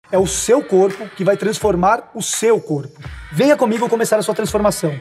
É o seu corpo que vai transformar o seu corpo. Venha comigo começar a sua transformação.